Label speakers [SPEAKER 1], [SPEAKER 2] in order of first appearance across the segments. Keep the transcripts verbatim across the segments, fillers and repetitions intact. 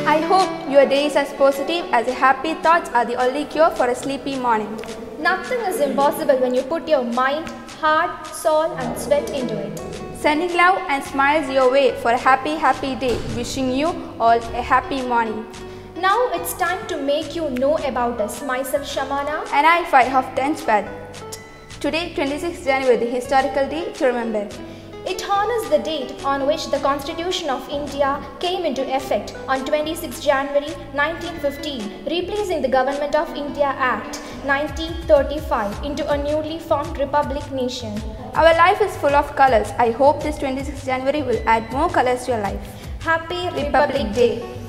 [SPEAKER 1] I hope your day is as positive as your happy thoughts are the only cure for a sleepy morning.
[SPEAKER 2] Nothing is impossible when you put your mind, heart, soul and sweat into it.
[SPEAKER 1] Sending love and smiles your way for a happy, happy day. Wishing you all a happy morning.
[SPEAKER 2] Now it's time to make you know about us. Myself Shamana.
[SPEAKER 1] And I, Five of tenth Bad. Today, twenty-sixth January, the historical day to remember.
[SPEAKER 2] It honors the date on which the Constitution of India came into effect on twenty-sixth January nineteen fifteen, replacing the Government of India Act nineteen thirty-five into a newly formed Republic nation.
[SPEAKER 1] Our life is full of colors. I hope this twenty-sixth January will add more colors to your life.
[SPEAKER 2] Happy Republic Day.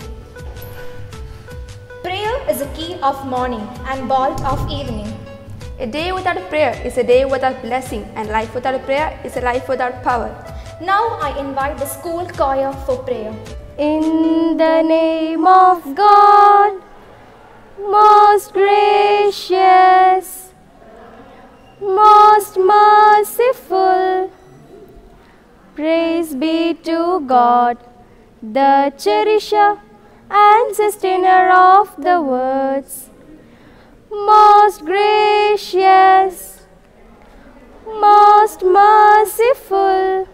[SPEAKER 2] Prayer is a key of morning and ball of evening.
[SPEAKER 1] A day without a prayer is a day without blessing, and life without a prayer is a life without power.
[SPEAKER 2] Now I invite the school choir for prayer.
[SPEAKER 3] In the name of God, most gracious, most merciful, praise be to God, the cherisher and sustainer of the words. Most gracious, most merciful,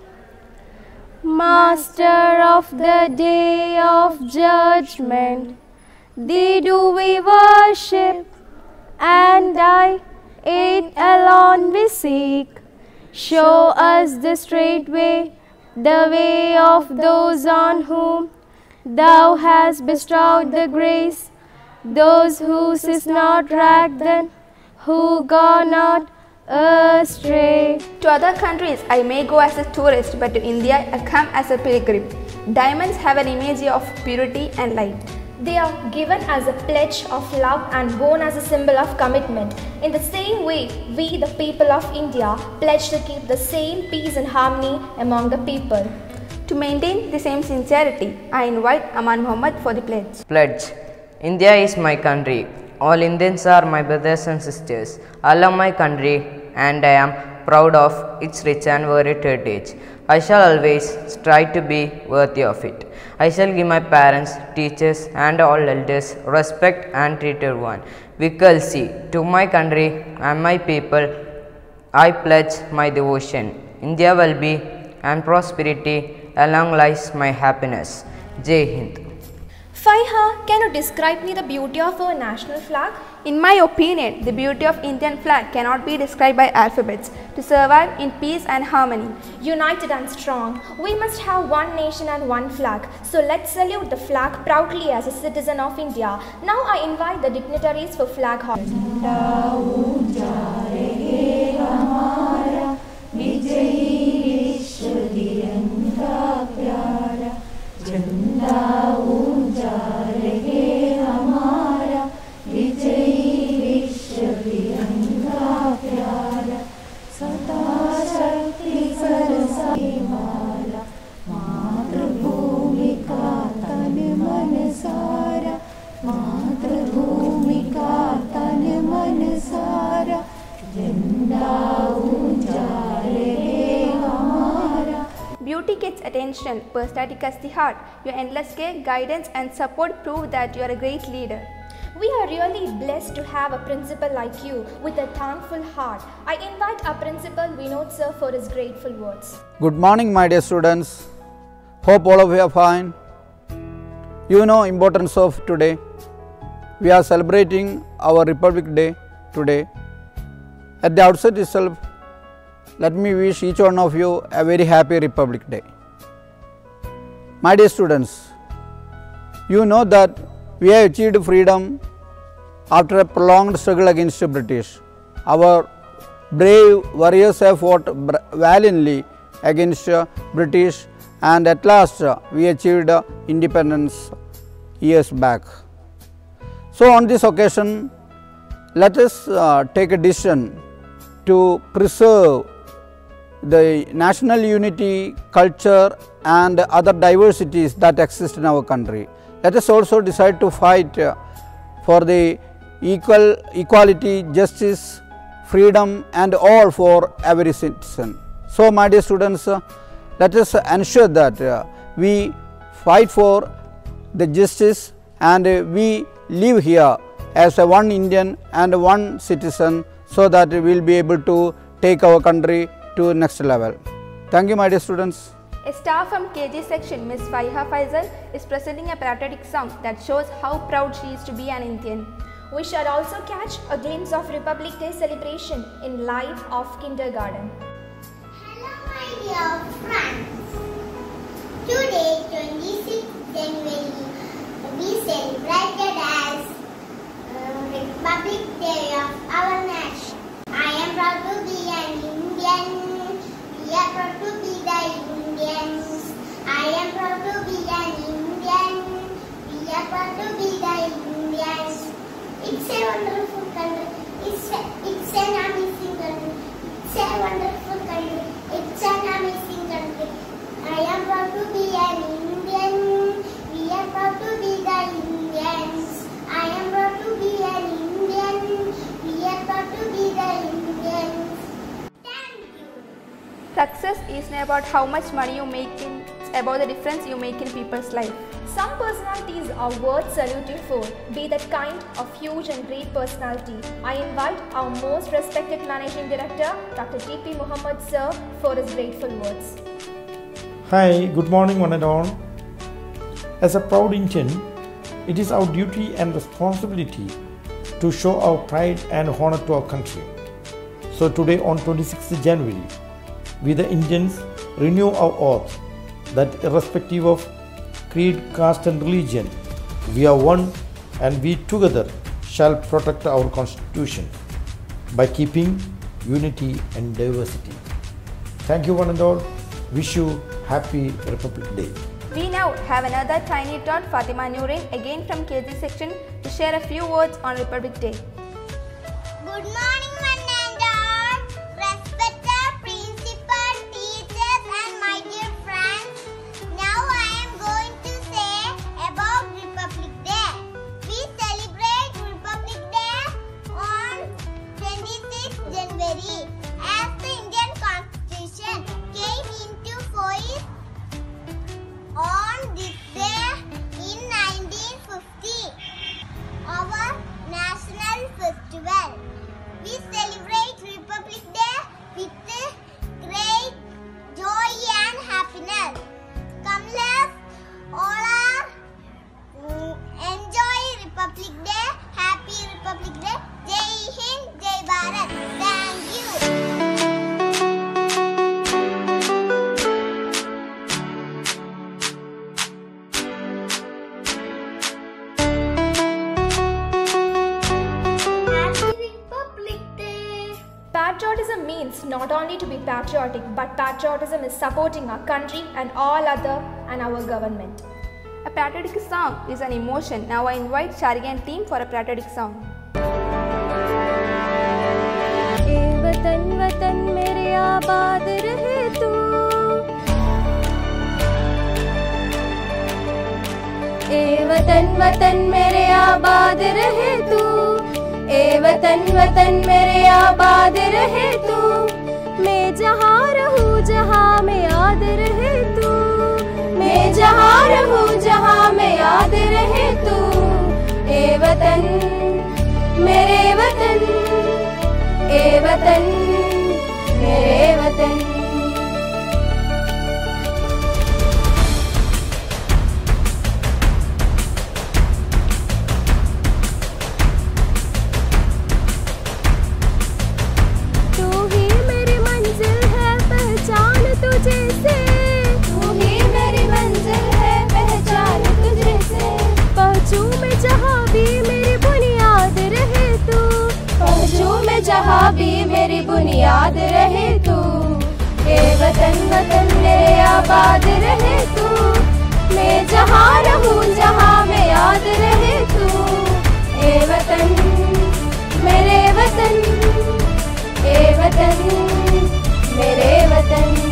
[SPEAKER 3] Master of the day of judgment, thee do we worship, and I, it alone we seek. Show us the straight way, the way of those on whom thou hast bestowed the grace, those whose is not ragged, who go not astray.
[SPEAKER 1] To other countries I may go as a tourist, but to India I come as a pilgrim. Diamonds have an image of purity and light.
[SPEAKER 2] They are given as a pledge of love and worn as a symbol of commitment. In the same way, we the people of India pledge to keep the same peace and harmony among the people.
[SPEAKER 1] To maintain the same sincerity, I invite Aman Muhammad for the pledge.
[SPEAKER 4] Pledge. India is my country. All Indians are my brothers and sisters. I love my country and I am proud of its rich and varied heritage. I shall always strive to be worthy of it. I shall give my parents, teachers and all elders respect and treat everyone with courtesy. To my country and my people, I pledge my devotion. India will be and prosperity, along lies my happiness. Jai Hind.
[SPEAKER 2] Faiha, can you describe me the beauty of our national flag?
[SPEAKER 1] In my opinion, the beauty of Indian flag cannot be described by alphabets. To survive in peace and harmony,
[SPEAKER 2] united and strong, we must have one nation and one flag. So let's salute the flag proudly as a citizen of India. Now I invite the dignitaries for flag hoisting.
[SPEAKER 1] Beauty gets attention, personality gets the heart. Your endless care, guidance and support prove that you are a great leader.
[SPEAKER 2] We are really blessed to have a principal like you with a thankful heart. I invite our principal Vinod sir for his grateful words.
[SPEAKER 5] Good morning my dear students. Hope all of you are fine. You know importance of today. We are celebrating our Republic Day today. At the outset itself, let me wish each one of you a very happy Republic Day. My dear students, you know that we have achieved freedom after a prolonged struggle against the British. Our brave warriors have fought valiantly against the British, and at last we achieved independence years back. So on this occasion, let us uh, take a decision to preserve the national unity, culture and other diversities that exist in our country. Let us also decide to fight uh, for the equal equality, justice, freedom and all for every citizen. So my dear students, uh, let us ensure that uh, we fight for the justice, and we live here as a one Indian and one citizen, so that we will be able to take our country to next level. Thank you, my dear students.
[SPEAKER 1] A staff from K G section, Miss Faiha Faisal, is presenting a patriotic song that shows how proud she is to be an Indian.
[SPEAKER 2] We shall also catch a glimpse of Republic Day celebration in Life of Kindergarten.
[SPEAKER 6] Hello my dear friends. Today, twenty-sixth January, we celebrated as uh, Republic Day of our nation. I am proud to be an Indian. We are proud to be the Indians. I am proud to be an Indian. We are proud to be the Indians. It's a wonderful country. It's a, it's an amazing country. It's a wonderful country. It's an amazing country. I am proud to be an Indian. We are proud to be the Indians. I am proud to be an Indian. We are proud to be the Indians. Thank you.
[SPEAKER 1] Success isn't about how much money you make, in, it's about the difference you make in people's life.
[SPEAKER 2] Some personalities are worth saluting for. Be that kind of huge and great personality. I invite our most respected Managing Director, Doctor T P Muhammad Sir, for his grateful words.
[SPEAKER 7] Hi, good morning one and all. As a proud Indian, it is our duty and responsibility to show our pride and honor to our country. So today on twenty-sixth January, we the Indians renew our oath that irrespective of creed, caste and religion, we are one and we together shall protect our constitution by keeping unity and diversity. Thank you one and all. Wish you happy Republic Day.
[SPEAKER 1] We now have another tiny tot, Fatima Nooreen, again from K G section, to share a few words on Republic Day.
[SPEAKER 6] Good morning, one and all. Respected principal, teachers and my dear friends. Now I am going to say about Republic Day. We celebrate Republic Day on twenty-sixth January as the Indian Constitution came into force on this day in nineteen fifty. Our national festival. We celebrate Republic Day with great joy and happiness. Come let's all are mm, enjoy Republic Day. Happy Republic Day. Jai Hind, Jai Bharat. Thank you.
[SPEAKER 2] Patriotism means not only to be patriotic, but patriotism is supporting our country and all other and our government.
[SPEAKER 1] A patriotic song is an emotion. Now I invite Shari and team for a patriotic song.
[SPEAKER 3] ए वतन वतन मेरे आबाद रहे तू, ए वतन वतन मेरे आबाद रहे तू, ए वतन वतन मेरे आबाद रहे तू, मैं जहाँ रहूँ जहाँ में याद रहे तू, मैं जहाँ रहूँ जहाँ में याद रहे तू, ए वतन मेरे वतन, ए वतन मेरे वतन। जहाँ भी मेरी बुनियाद रहे तू, ए वतन वतन मेरे आबाद रहे तू, मैं जहाँ रहूँ जहाँ में याद रहे तू, ए वतन मेरे वतन, ए वतन मेरे वतन।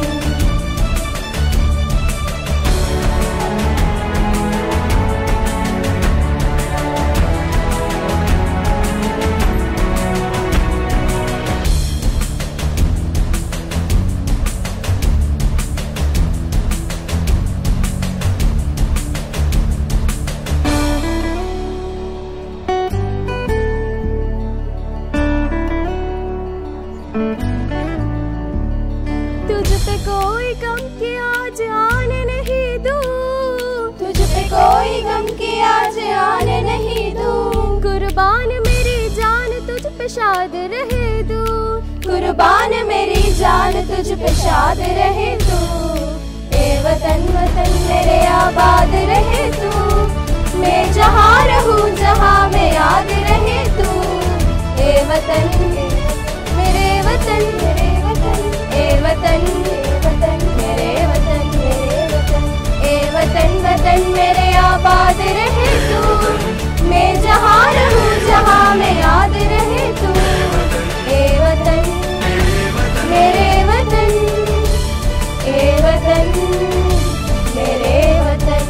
[SPEAKER 3] कोई गम की आज आने नहीं दूं,
[SPEAKER 8] तुझ पे कोई गम की आज आने नहीं दूं,
[SPEAKER 3] कुर्बान मेरी जान तुझ पे शाद रहे दूं,
[SPEAKER 8] कुर्बान मेरी जान तुझ पे शाद रहे तू। ए वतन वतन मेरे आबाद रहे तू, मैं जहाँ रहूँ जहाँ मैं याद रहे तू। ए वतन मेरे वतन मेरे वतन, ए वतन वतन मेरे वतन मेरे वतन, ए वतन वतन मेरे आबाद रहे तू, मैं जहाँ रहूँ जहाँ मैं याद रहे तू। ए वतन मेरे वतन, ए वतन मेरे वतन।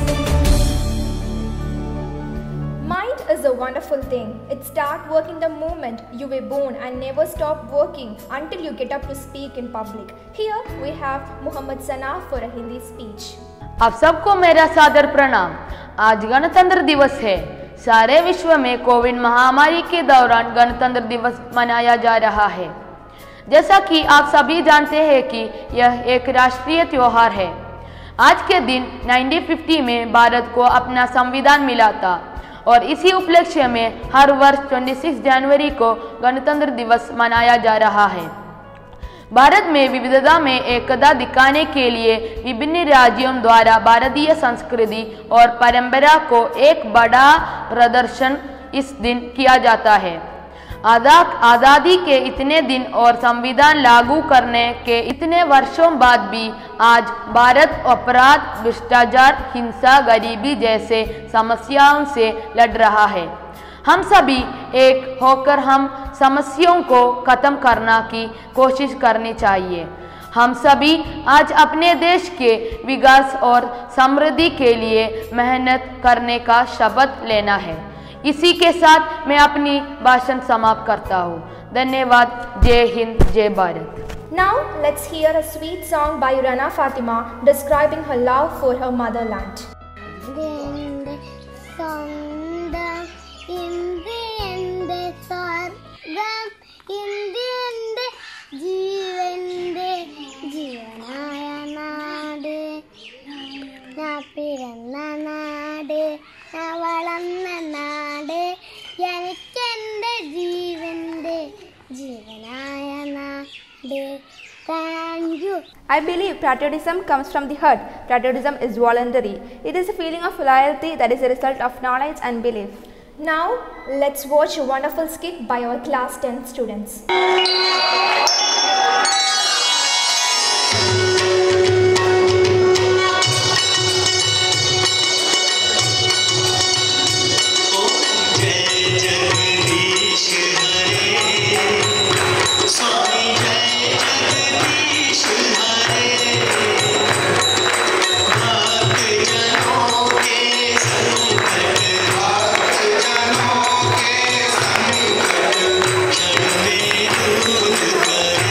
[SPEAKER 2] Mind is a wonderful thing. It starts working the moment you were born and never stop working until you get up to speak in public. Here we have Muhammad Sana for a Hindi speech.
[SPEAKER 9] आप सबको मेरा सादर प्रणाम। आज गणतंत्र दिवस है। सारे विश्व में कोविड महामारी के दौरान गणतंत्र दिवस मनाया जा रहा है। जैसा कि आप सभी जानते हैं कि यह एक राष्ट्रीय त्योहार है। आज के दिन उन्नीस सौ पचास में भारत को अपना संविधान मिला था और इसी उपलक्ष्य में हर वर्ष छब्बीस जनवरी को गणतंत्र दिवस मनाया जा रहा है। भारत में विविधता में एकता दिखाने के लिए विभिन्न राज्यों द्वारा भारतीय संस्कृति और परंपरा को एक बड़ा प्रदर्शन इस दिन किया जाता है। आज़ादी के इतने दिन और संविधान लागू करने के इतने वर्षों बाद भी आज भारत अपराध, भ्रष्टाचार, हिंसा, गरीबी जैसे समस्याओं से लड़ रहा है। हम सभी एक होकर हम समस्याओं को खत्म करने की कोशिश करनी चाहिए। हम सभी आज अपने देश के विकास और समृद्धि के लिए मेहनत करने का शपथ लेना है। इसी के साथ मैं अपनी भाषण समाप्त करता हूँ। धन्यवाद। जय हिंद, जय Bharat.
[SPEAKER 2] Now let's hear a sweet song by Rana Fatima describing her love for her motherland.
[SPEAKER 1] I believe patriotism comes from the heart. Patriotism is voluntary. It is a feeling of loyalty that is a result of knowledge and belief.
[SPEAKER 2] Now let's watch a wonderful skit by our class ten students.
[SPEAKER 10] Good.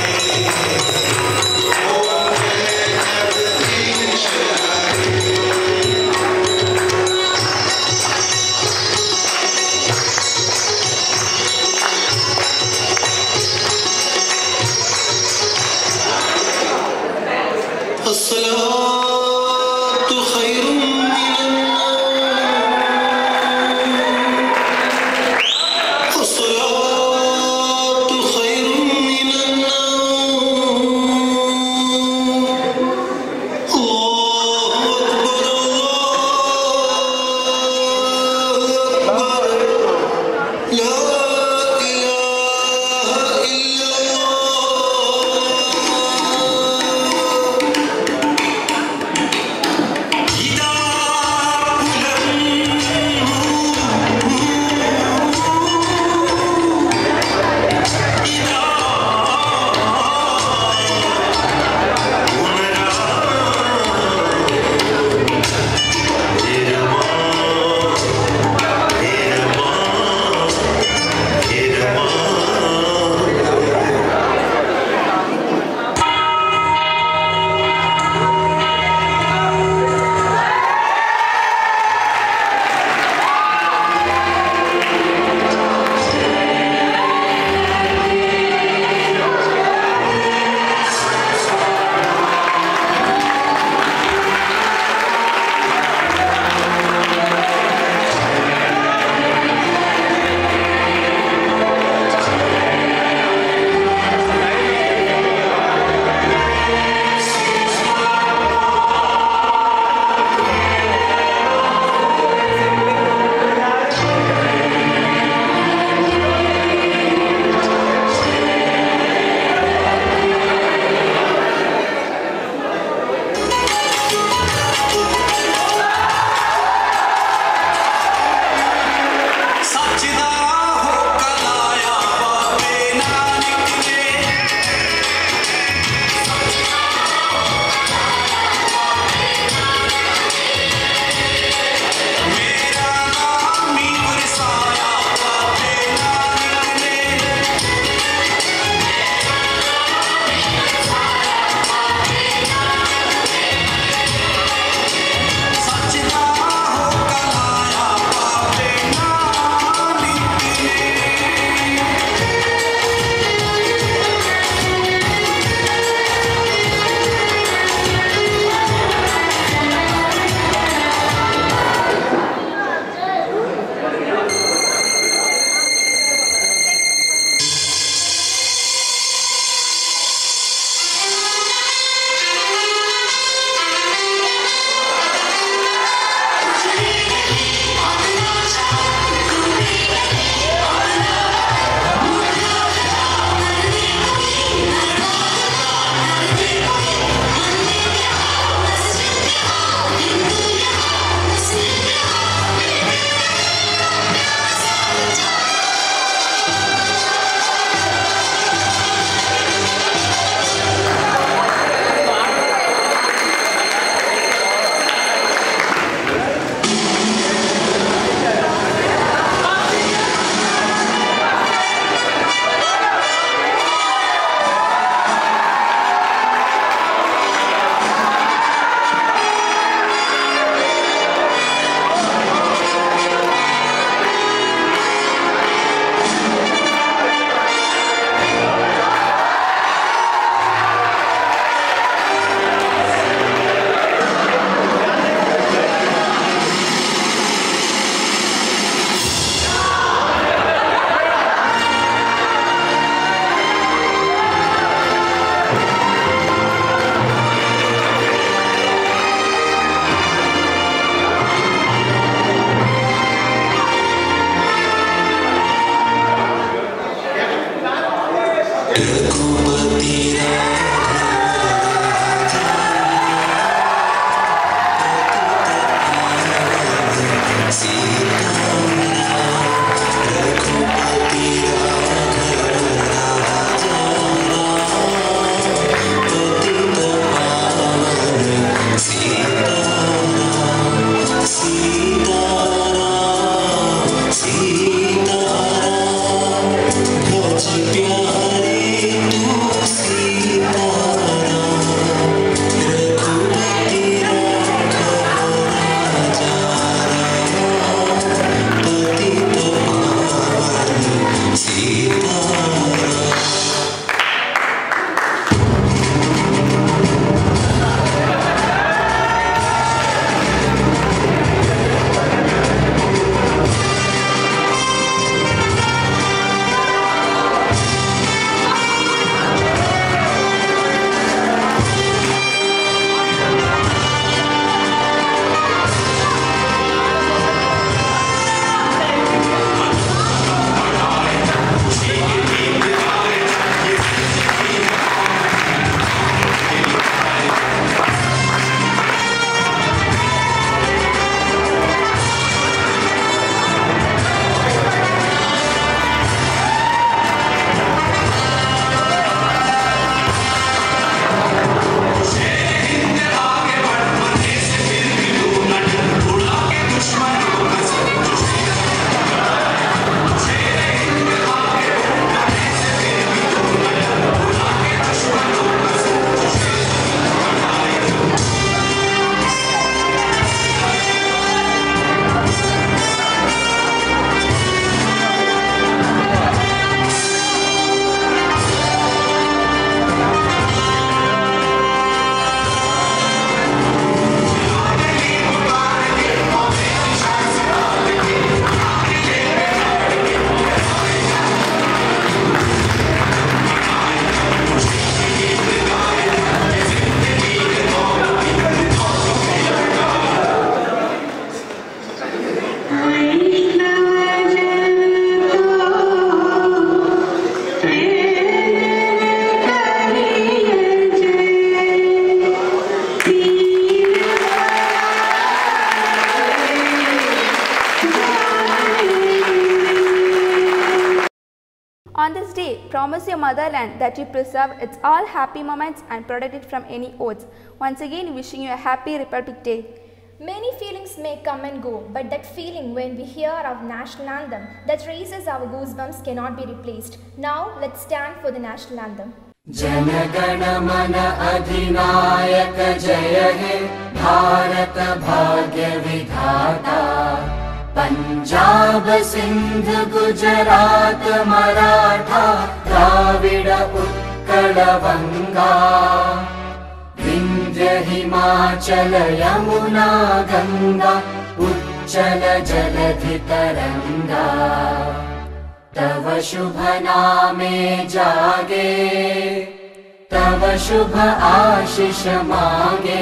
[SPEAKER 1] On this day, promise your motherland that you preserve its all happy moments and protect it from any odds. Once again, wishing you a happy Republic Day.
[SPEAKER 2] Many feelings may come and go, but that feeling when we hear our national anthem that raises our goosebumps cannot be replaced. Now, let's stand for the national anthem.
[SPEAKER 10] जनगण मन अधिनायक जय हे भारत भाग्य विधाता पंजाब सिंध गुजरात मराठा द्राविड उत्कल बंगा विंध्य हिमाचल यमुना गंगा उच्चल जलधि तरंगा तव शुभ नामे जागे तव शुभ आशीष मांगे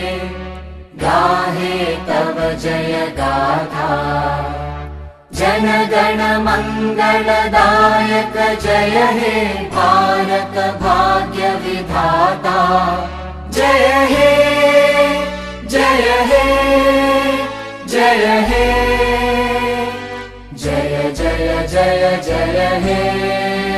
[SPEAKER 10] गाहे तव जय गाथा जन गण मंगलदायक जय हे भारत भाग्य विधाता जय हे जय हे जय हे जय जय जय जय हे